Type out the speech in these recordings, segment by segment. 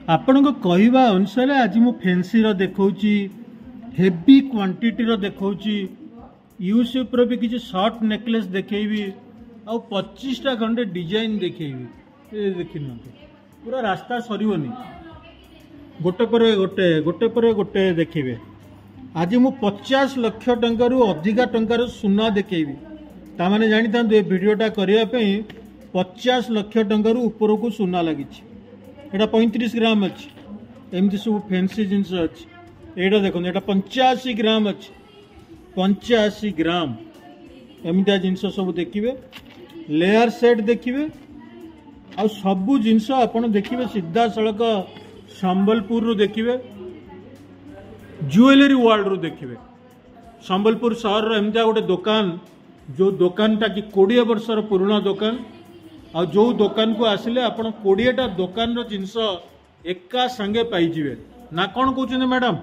आपण को कहवा अनुसार आज मु फैंसी रो देखौची हेवी क्वांटिटी रो देखौची यूसुफ रो भी किसी शॉर्ट नेकलेस देखेबी आ 25टा खंडे डिजाइन देखेबी ए देखिन पूरा रास्ता सरीबनी गोटे पर गोटे गोटे पर गोटे देखिबे। आज मु 50 लाख टंका रु अधिका टंकार सुना देखेबी तामाने जानि था वीडियोटा करिया पे 50 लाख टंका रु ऊपर को सुना लगी एटा 35 ग्राम अच्छी एमती सब फैंसी जिनस अच्छी एटा देखो एटा 85 ग्राम अच्छी 85 ग्राम एमती जिनस सब देखिए लेयर सेट देखिए आ सबू जिनस आपन देखिए सीधा सड़क संबलपुर रु देखिए ज्वेलरी वर्ल्ड रु देखिए संबलपुर सहर एमती गोटे दुकान जो दुकानटा कि 20 वर्षर पुराना दुकान आ जो दुकान को आसिले आपण 20टा दुकान रो जिनस एका संगे पाइजिवे ना कौन कहते मैडम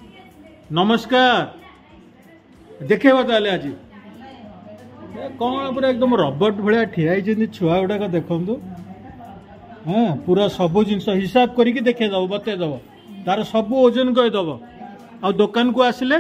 नमस्कार देखेबा ताले आज कौन पूरा एकदम रबट भाया ठिया छुआ गुड़ाक देखु हाँ पूरा सब जिनस हिसाब करके देखेदब बतेदब तार सब ओजन कहीदब आ दुकान को आसिले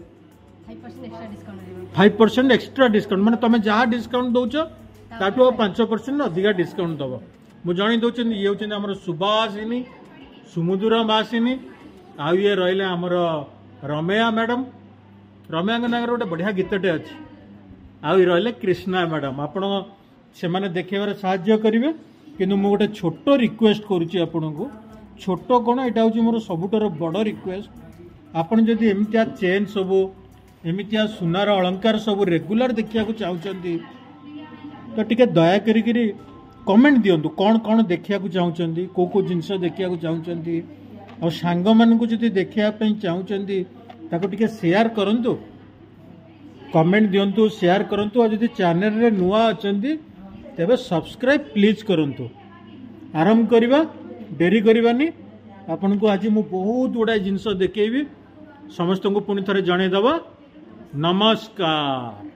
5% एक्स्ट्रा डिस्काउंट माने तुम जहाँ डिस्काउंट दौच ताठू 5% अधिका डिस्काउंट दब मुझे जन दौरान ये हूँ आम सुभाषिनी सुमुदुरा मासिनी आ ये रही आमर रमेया मैडम रमेया नागर गोटे बढ़िया गीतटे अच्छी आई रही कृष्णा मैडम आपण से देखेबार साहाय्य करेंगे किंतु मु गोटे छोट रिक्वेस्ट करुच्ची आपन को छोट कौन यहाँ हूँ मोर सबुठार बड़ रिक्वेस्ट आपन जदि एमतिया चेन सबू एमतिया सुनार अलंकार सब रेगुलर देखा चाहते तो टिके दया करी कमेंट दिंतु कौन कौन देखा चाहते कौ जिनस देखा चाहते और सांग मान जदि देखापी चाहते टिके शेयर करंतु कमेंट दिंतु शेयर करंतु और जदि चैनल रे नुआ अछंती तेबे सब्सक्राइब प्लीज करंतु। आरंभ करवा डेरी करवानी आपन को आज मु बहुत गुड़ा जिनस देखेबी समस्त को पुणी थे जनईदबा नमस्कार।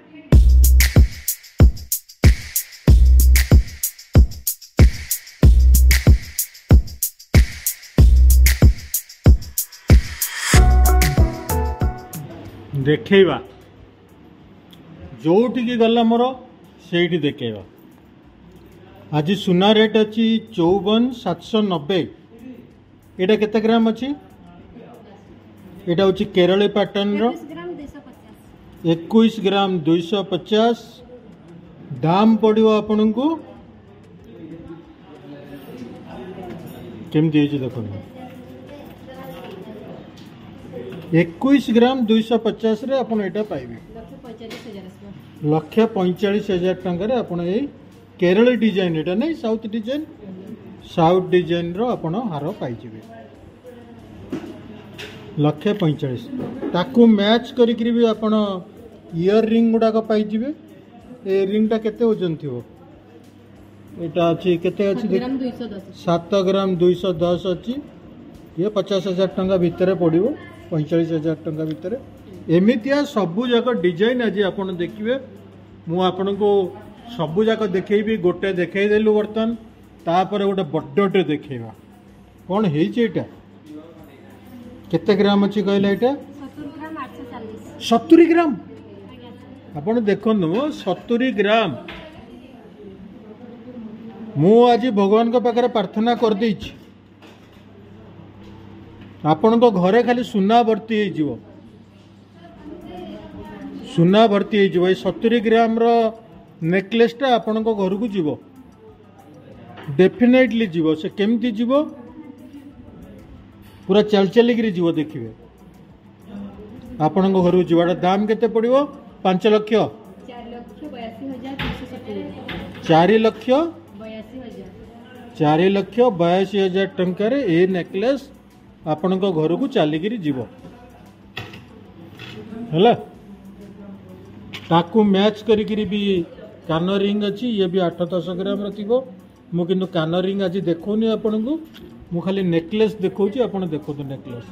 देखा जो गला मोर से देखा आज सुना रेट अच्छी 54,790 एटा केते ग्राम अच्छी एटा हूँ केरली पैटर्न रो 21 ग्राम 250 दाम पड़ो आपण को केमती देखो 21 ग्राम 250 रे आपण एटा पाइबे 1,45,000 टंका आपण ए केरल डिजाइन एटा नहीं साउथ डिजाइन रो आपण हार पाइजिबे 1,45,000 ताकू मैच करिकरी भी आपण इयर रिंग गुडा को पाइजिबे ए रिंग टा केते ओजन थिवो एटा अछि केते अछि 7 ग्राम 210 अछि ये 50,000 टंका भीतर पड़िबो 45,000 टंका भीतर एमितिया सबू जाक डिजाइन आज आपन देखिए मु आपन को सबू जाक देखैबी गोटे देखैदेलु बर्तन तापर गोटे बड्डटे देखैबा कौन हेटा केते ग्राम अच्छी कहला एटा 70 ग्राम आपन देखन 70 ग्राम मु आज भगवान को पाखरे प्रार्थना कर देछि आपण को घरे खाली सुना भर्ती हो सुना भर्ती हो 70 ग्राम रो नेकलेसटा आपण को घर को जीवो डेफिनेटली जीवो से केमती जीवो पूरा चल चलिकी जीवो देखिए आपण को घर को जीवाटा दाम केते पड़िबो 5 लाख 4,82,000 टंका रे ए नेकलेस आपण को घर को चलिकी जीव है ताकू मैच करी भी कान रिंग अच्छी ये भी 8-10 ग्राम थी मु किंतु कान रिंग आज देखौनी आपण को मु खाली नेकलेस देखौची आपण देखो तो नेकलेस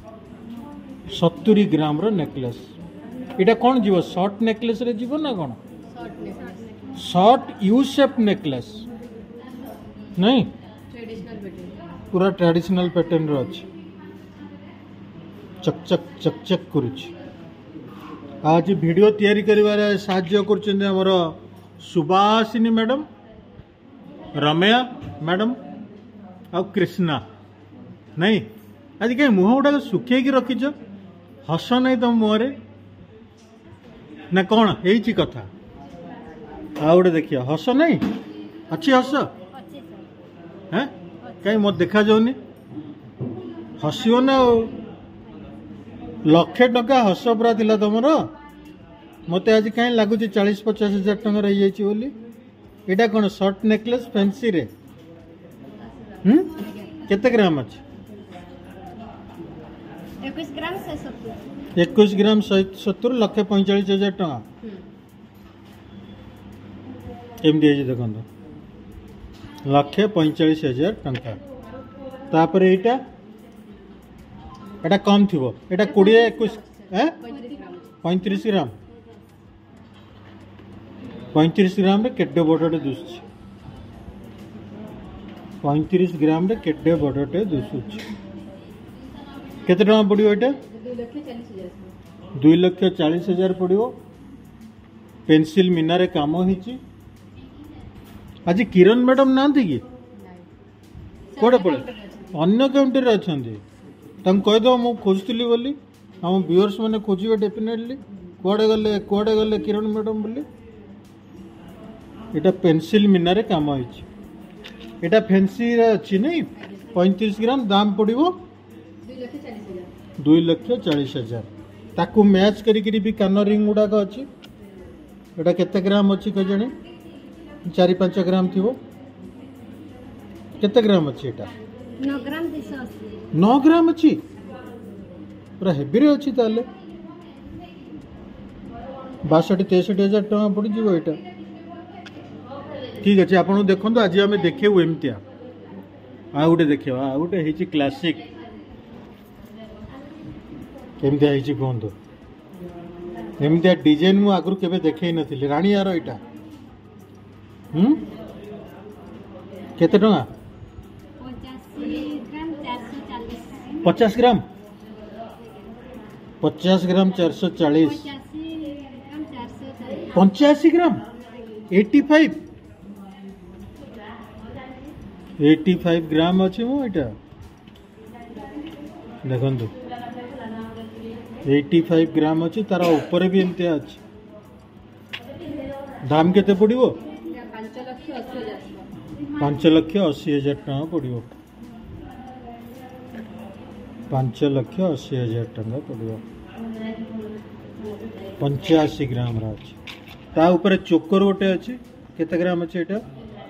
70 ग्राम रो नेकलेस इटा कौन जीव शॉर्ट नेकलेस रे जीव ना कौन शॉर्ट यू शेप नेकलेस नहीं पूरा ट्रेडिशनल पैटर्न रो अछि चक चक चक चक करूछ आज वीडियो तैयारी करिवारे साहाय्य करछन हमर सुभाषिनी मैडम रम्या मैडम आ कृष्णा नहीं आज कहीं मुह गुटा सुखे रखीच हस नहीं तुम मुहरे ना कौन यही कथा आ गोटे देखिए हस नहीं अच्छी हस हैं कहीं मत देखा जाऊनी हसो ना लक्षे टका हस पूरा थिला तुमर मत आज कहीं लगुच 40-50 हजार टकर बोली यहाँ कौन सर्ट नेकलेस फैंसी रे केते ग्राम अच्छे 21 ग्राम 21 ग्राम 170 1,45,000 टका केमती देखो 1,45,000 टका तापर एटा एटा कम थी एटा 20-21 35 ग्राम 35 ग्राम रे केड्डे बड़टे दुसुची 35 ग्राम रे केड्डे बड़टे दुसुची केते टका पड़ियो एटा 2,40,000 पड़ियो पेंसिल मीना रे काम होईची आज किरण मैडम नांती कि कोड़े पड़े अन्य काउंटर रे अछंती तंग कह दो मु खोजतली बोली हम व्यूअर्स माने खोजिबे डेफिनेटली कोड़े गले किरण मैडम बोली एटा पेंसिल मीना रे काम होईची एटा फैंसी रे अछि नहीं 35 ग्राम दाम पड़िबो 2,40,000 ताकू मैच करी भी कान रिंग गुड़ाक अच्छी एटा केते ग्राम अच्छी कजणी 4-5 ग्राम थी केते ग्राम अच्छी एटा 9 ग्राम 280 9 ग्राम अच्छी पूरा हेवी रे अच्छी ताले 62-63,000 टका पड़ जीवो एटा ठीक अच्छे आपन देखो आज आम देखेबू एमतिया आ गोटे देखिए आ गोटे हेची क्लासिक केमतिया हेची कहंतो एमतिया डिजाइन मु आगु केबे देखै नथिले रानी यार एटा केते टका 50 ग्राम 440 50 ग्राम 440 85 ग्राम 85 ग्राम अच्छे मो एटा देखंतु 85 ग्राम अच्छे तार ऊपर भी एमती अच्छे दाम केते पड़िबो 5,80,000 टका पड़िबो 5,80,000 टका पड़िबो 85 ग्राम रा अच्छे ता ऊपर चोकर गोटे अच्छे केते ग्राम अच्छे एटा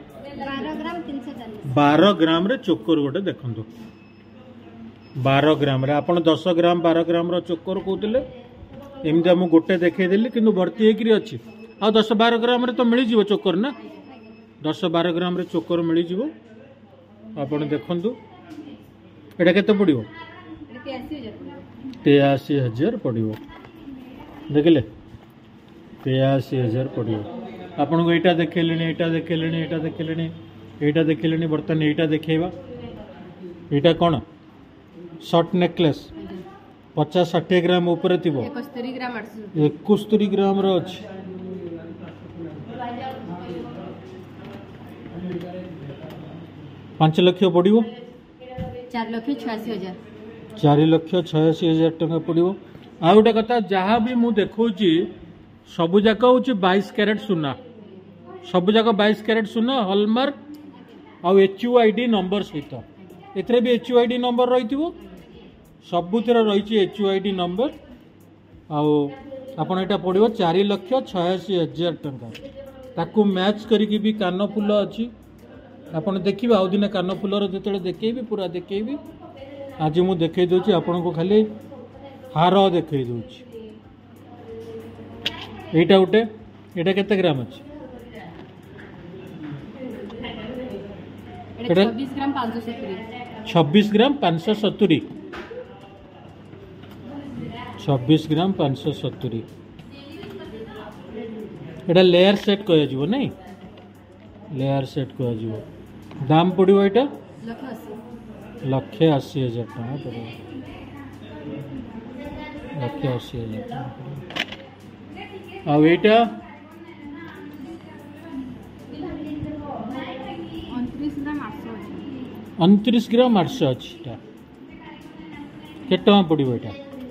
12 ग्राम रे चोकर गोटे देखंतु 12 ग्राम रे आपण 10 ग्राम 12 ग्राम रो चोकर कहते एमती आम गोटे देखईदेली कि भर्ती होकर अच्छी आ 10-12 ग्राम रे तो मिल जीवो चोकर ना 10-12 ग्राम रे चोकर मिल जीवो आपण देखंतु एटा केते पड़िबो 83,000 पड़िबो देखले 83,000 पड़िबो आपण को एटा देखलेनी बर्तन एटा देखेबा एटा कोन शॉर्ट नेकलेस 50-60 ग्राम ऊपर थी 71 ग्राम रो अछि 5 लाख पड़ो 4,86,000 टका पड़ो आ गोटे कथा जहाँ भी मुझे देखी सबू जाक हूँ 22 कैरेट सुना सबू जाक 22 कैरेट सुना हॉलमार्क आउ HUID नंबर सहित एथरे भी HUID नंबर रही सबुतिर रही HUID नंबर आपन एटा पड़ो 4,86,000 टका ताकू मैच करिकी भी कान फुल अच्छी आपन देखिए आउ दिन कान फुलर जो देखेबी पूरा देखेबी आज मुझे देखे दूची आपन को खाली हार देखे दूची एटा गोटे एटा केते ग्राम अछि 26 ग्राम 570 26 ग्राम 570 26 ग्राम 570 एटा लेयर सेट कह जीवो नहीं लेयर सेट कह जीवो दाम पड़ो एटा लक्षे 80,000 टका पड़ो, 1,80,000 टका पड़ो। आ एटा 29 29 ग्राम ग्राम 800 800 अच्छी केट टका पड़ो एटा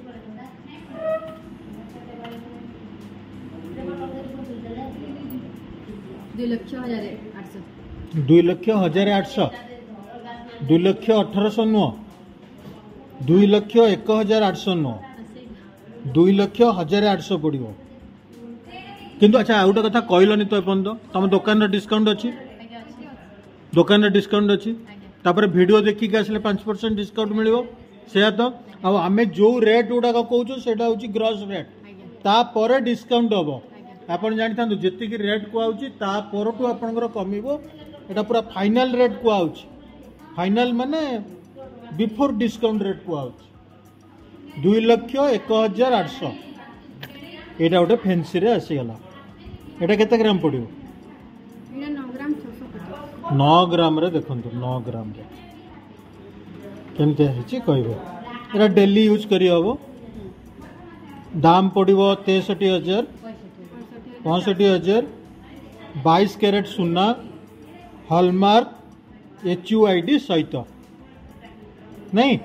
2,08,000 2 लक्ष 1,800 2 लक्ष 1,800 नुह 2 लक्ष 1,800 नुह 2 लक्ष 1,800 पड़ो किंतु अच्छा आउ गोटे कथा कहलनि तो एपर्यंत तुम दुकान डिस्काउंट अच्छी आगे अच्छी दुकान डिस्काउंट अच्छी आगे तापर वीडियो देखिक आसले 5% डिस्काउंट मिलियो से तो आमे जो रेट गुड़ाक कहूँ से ग्रॉस रेट आगे तापर डिस्काउंट हम आगे आप जानी था जी रेट कहूँ तापर आपंकर कमिबो एटा पूरा फाइनल रेट कहूँ फाइनल माने बिफोर डिस्काउंट रेट कहूँ 2 लक्ष 1,800 एटा गोटे फैंसी रे आसीगला एटा केते ग्राम पड़ो ये 9 ग्राम 650 9 ग्राम रे देखंतु 9 ग्राम रे केमते हिची कहबो एटा डेली यूज करी हबो दाम पड़िबो 63,000 65,000 22 कैरेट सुना हॉलमार्क HUID सहित नहीं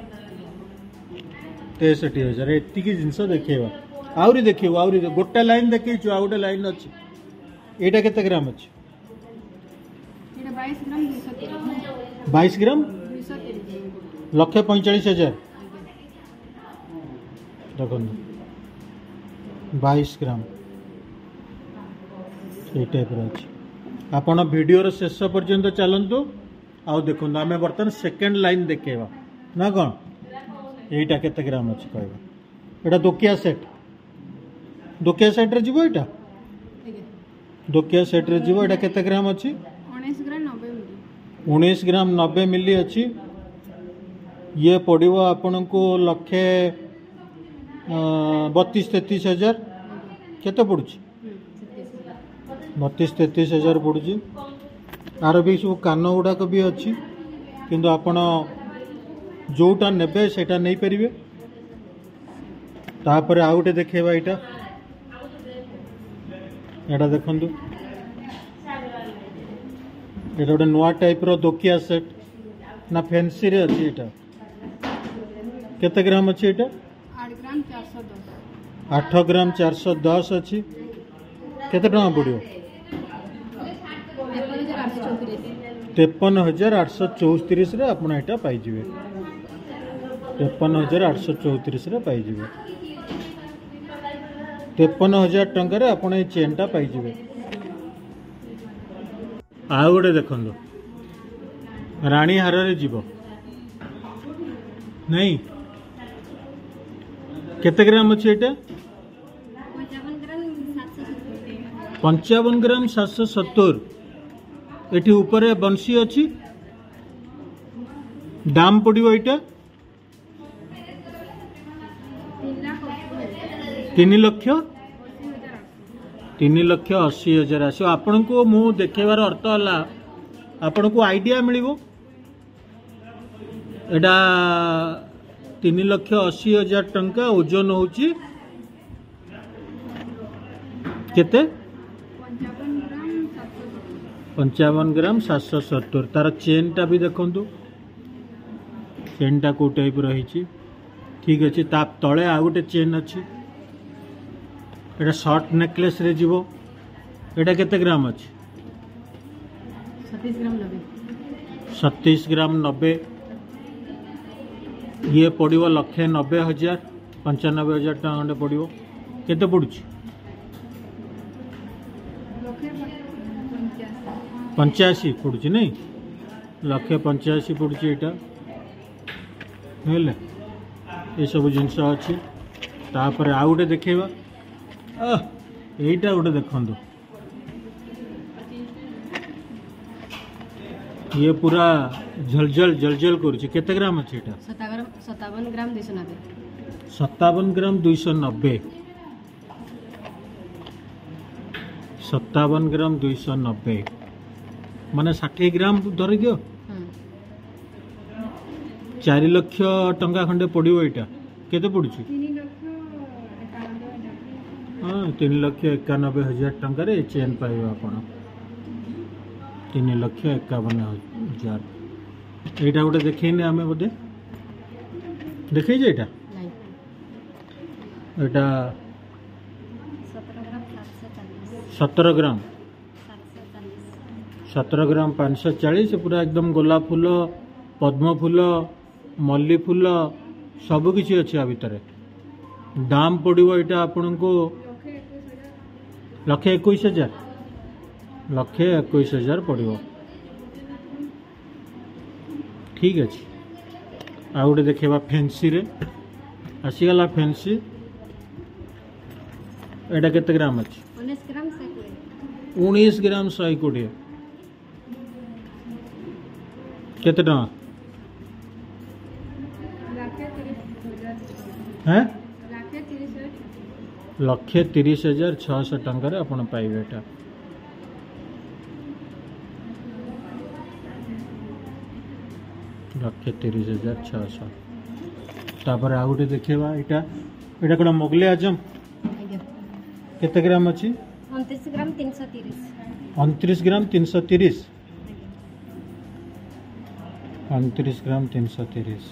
63,000 एति की जिंस देखैबा आउरी देखियो आउरी गोटा लाइन देखैछु आ गोटा लाइन अछि एटा केते ग्राम अछि ये 22 ग्राम 230 22 ग्राम 230 1,45,000 देखो 22 ग्राम ये टाइप अच्छी आपण वीडियो शेष पर्यंत चलतु आउ देखो आम बर्तमान सेकेंड लाइन देखेबा ना कौन यहीटा केते ग्राम अच्छी कहबा एटा दोकिया सेट रे जीवो एटा आगे दोकिया सेट रे जीवो एटा केते ग्राम अच्छी 19 ग्राम 90 मिली 19 ग्राम 90 मिली अच्छी ये पड़ो आपण को लक्षे 32-33,000 केते पड़ुची 32-33,000 पड़ुची आर भी सब कान गुड़ाक भी अच्छी किंतु आपण जोटा नेबे सेटा नहीं परिवे तापर आउ गोटे देखेबा एटा एटा देखंतु एटा गोटे नुआ टाइप रो दोकिया सेट ना फैंसी रे अच्छी एटा केते ग्राम अच्छी एटा 8 ग्राम 410 8 ग्राम 410 अच्छी केते टका पड़ो 53,834 रे आपण एटा पाई जिवे 53,834 रे पाई जिवे 53,000 टंका रे आपण ए चेन टा पाई जिवे आ गोटे देखंदो रानी हार रे जीवो नहीं केते ग्राम अच्छी एटा 55 ग्राम 770 एटी ऊपर बंसी अच्छी दाम पड़ो यहाँ 3,80,000 आसो आपण को मु देखेबार अर्थ है आपण को आइडिया मिलिबो एटा 3,80,000 टंका ओजन होची केते 55 ग्राम 770 तार चेन टा भी देखंतु चेन टा को टाइप रही ठीक अच्छे ता तले आ गोटे चेन अच्छी एटा शॉर्ट नेकलेस रे जीवो एटा केते ग्राम अच्छी 37 ग्राम 90 37 ग्राम 90 ये पड़ो 1,90,000 95,000 टका खंडे पड़ो केते पड़ुची 85 पड़ुची नहीं 1,85,000 पड़ुची एटा ये सब जिनस अच्छी तापर आउ गोटे देखेबा एटा गोटे देखंतु ये पूरा झलझल जलजल करुची केते ग्राम अच्छी एटा 57 ग्राम 290 57 ग्राम 290 57 ग्राम 290 माने 60 ग्राम धरी दियो 4 लाख टंका खंडे पड़ो यहाँ केते पड़ुछि 3,91,000 टंका रे चेन पाइबा आपण 3,51,000 एटा गोटे देखैने आमे बोधे देखै जे एटा नहीं एटा 17 ग्राम 17 ग्राम 540 पूरा एकदम गोलाप फूल पद्म फूल मल्ली फूल सब किसी अच्छे आ भितर दाम पड़ो यहाँ आपण को 1,21,000 1,21,000 पड़ो ठीक अच्छे आ गोटे देखा फैंसी रे आसीगला फैंसी एटा केते ग्राम अच्छे 19 ग्राम 19 ग्राम 120 केते टका हैं 1,30,600 टंका आप पाइबे एटा लक्ष 30,600 तापर आ गोटे देखा यहाँ कौन मोगले आजम केते ग्राम अच्छी 29 ग्राम 330 29 ग्राम 330 29 ग्राम 330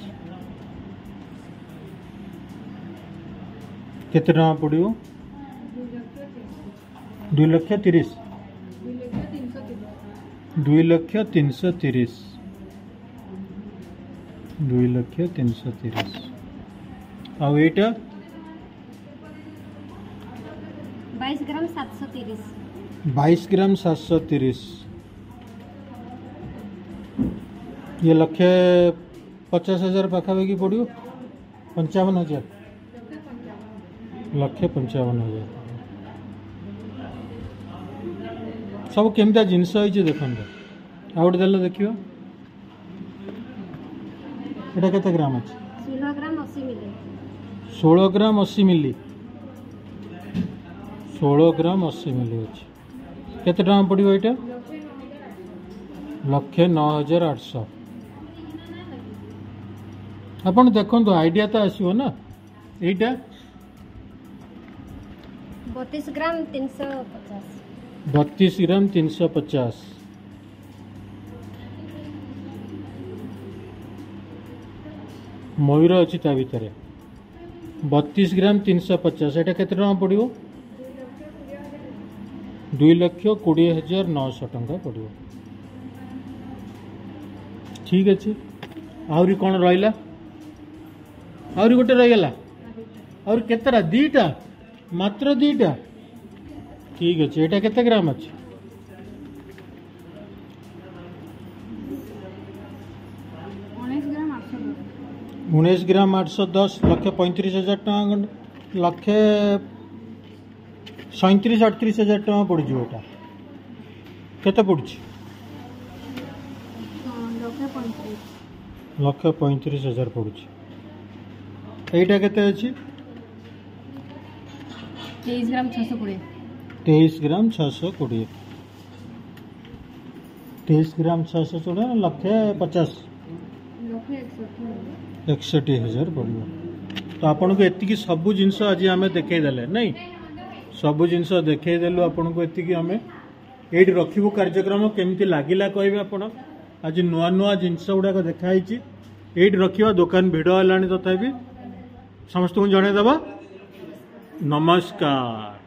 केते टका पड़ो 2,30,000 2,330 2,330 आउ एटा 22 ग्राम 730 22 ग्राम 730 ये 1,50,000 पाखापाखि पड़ो 55,000 1,55,000 सब केमता जिनस होइए देखो आ गोटे देल देखियो एटा केते ग्राम अछि 16 ग्राम 80 मिली 16 ग्राम 80 मिली 16 ग्राम 80 मिली अछि केते टका पड़ो एटा 1,09,800 अपन देखो आइडिया तो आसो ना यहीटा 32 ग्राम 350 32 ग्राम 350 मयूर अच्छी ता भितर 32 ग्राम 350 एटा केते टका पड़ो 2,20,900 टंका पड़ो ठीक अच्छे आहरी कौन रहा आहरी गोटे रहीगला और केतरा दीटा मात्र दीटा ठीक अच्छे एटा केते ग्राम अच्छे 19 ग्राम 810 1,35,000 टका 1,37,38,000 टका पड़ जाए एटा केते पड़ुछि 1,35,000 पड़ुछि एटा केते अछि 23 ग्राम 620 23 ग्राम 620 23 ग्राम 620 1,50,000 61,000 पड़ो तो आपन को एति सबू जिनस आज आम देखईदे नहीं सबू जिनस देखईदेलु आपन को एति आम ये रखू कार्यक्रम केमती लगिला कहे आपण आज नुआ नुआ जिनस गुड़ाक देखाई ये रखा दुकान भिड़ है तथापि समस्त को जनईदबा नमस्कार।